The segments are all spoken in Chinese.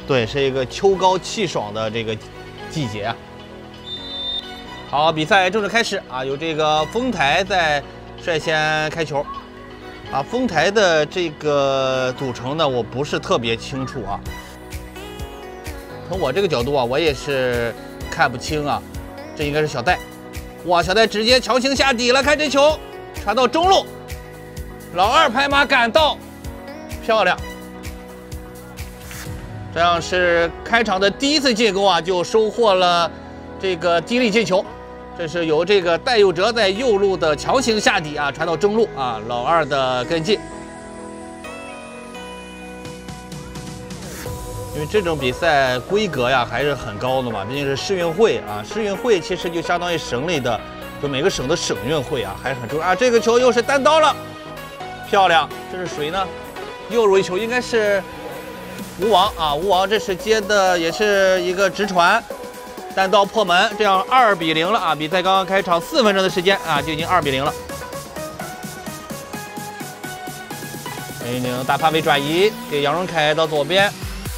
对，是一个秋高气爽的这个季节啊。好，比赛正式开始啊！由这个丰台在率先开球啊。丰台的这个组成呢，我不是特别清楚啊。从我这个角度啊，我也是看不清啊。这应该是小戴，哇，小戴直接强行下底了，看这球传到中路，老二拍马赶到，漂亮！这样是开场的第一次进攻啊，就收获了这个第一粒进球。这是由这个戴佑哲在右路的强行下底啊，传到中路啊，老二的跟进。因为这种比赛规格呀还是很高的嘛，毕竟是市运会啊，市运会其实就相当于省里的，就每个省的省运会啊，还是很重要啊。这个球又是单刀了，漂亮！这是谁呢？又入一球，应该是吴王啊，吴王这是接的也是一个直传。单刀破门，这样2比0了啊！比赛刚刚开场4分钟的时间啊，就已经2比0了。陈宁大范围转移，给杨荣凯到左边，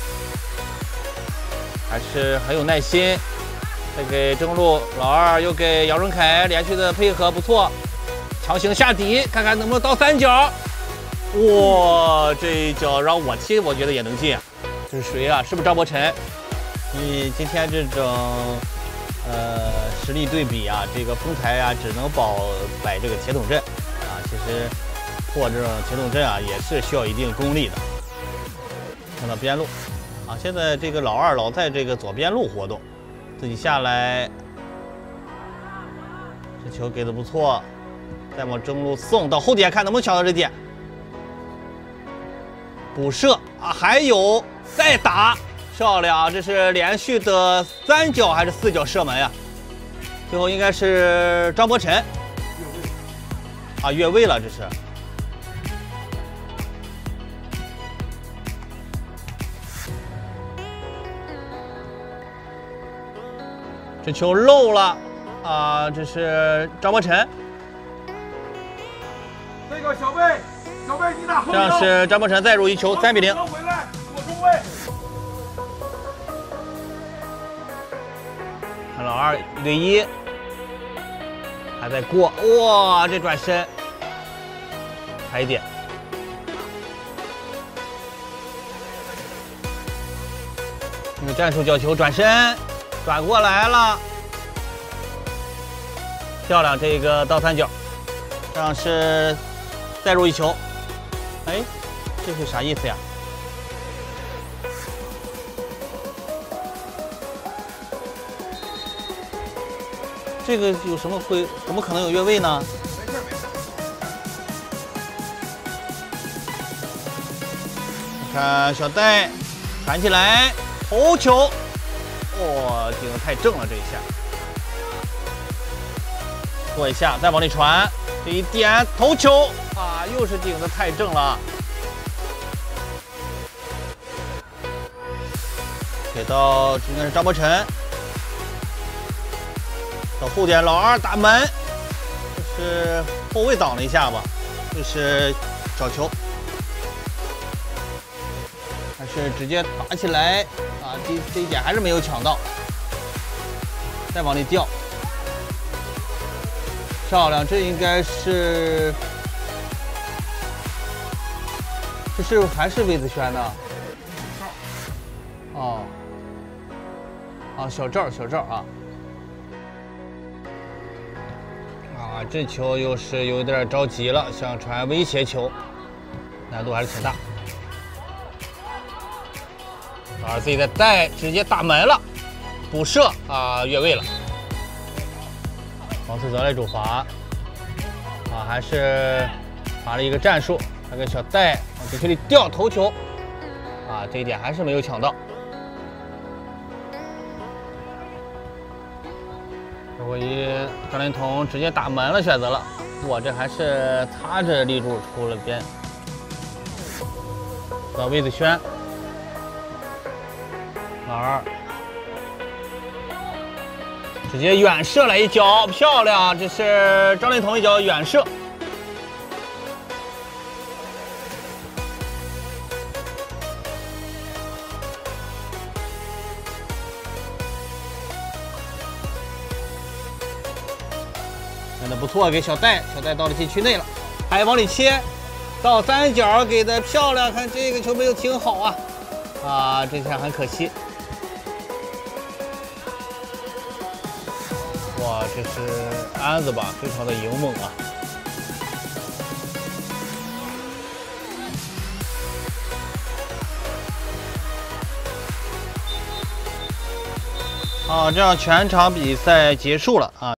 还是很有耐心。再给中路老二，又给杨荣凯连续的配合不错，强行下底，看看能不能到3角。哇，这一脚让我踢，我觉得也能进啊！这是谁啊？是不是张博晨？你今天这种实力对比啊，这个丰台啊只能摆这个铁桶阵啊，其实破这种铁桶阵啊也是需要一定功力的。看到边路啊，现在这个老二老在这个左边路活动，自己下来，这球给的不错，再往中路送到后点，看能不能抢到这点。补射啊，还有再打。漂亮，这是连续的3脚还是4脚射门呀？最后应该是张博晨啊，越位了，这是。这球漏了啊，这是张博晨。 这个小贝你打后腰。 这样是张博晨再入一球，3比0。 回来，我中卫。 老二1对1，还在过，哇，这转身，还一点，那个战术角球转身，转过来了，漂亮，这个倒3角，这样是再入一球，哎，这是啥意思呀？这个有什么会？怎么可能有越位呢？ 没事。 看小戴传起来，头球，哇，顶得太正了这一下。过一下，再往里传，这一点头球啊，又是顶得太正了。给到应该是张博晨。到后点，老二打门，这是后卫挡了一下吧，这是角球，还是直接打起来啊？这一点还是没有抢到，再往里掉，漂亮，这应该是，这是还是魏子轩呢？哦，啊，小赵啊。啊，这球又是有点着急了，想传威胁球，难度还是挺大。老二自己在带，直接打门了，补射啊，越位了。王思泽来主罚，啊，还是罚了一个战术，他跟小戴往禁区里吊头球，啊，这一点还是没有抢到。我一张连彤直接打门了，选择了，我这还是擦着立柱出了边。到魏子轩，老二直接远射来一脚，漂亮！这是张连彤一脚远射。 的不错，给小戴到了禁区内了，还往里切，倒三角给的漂亮，看这个球没有停好啊，啊，这下很可惜。哇，这是安子吧，非常的勇猛啊。好，这样全场比赛结束了啊。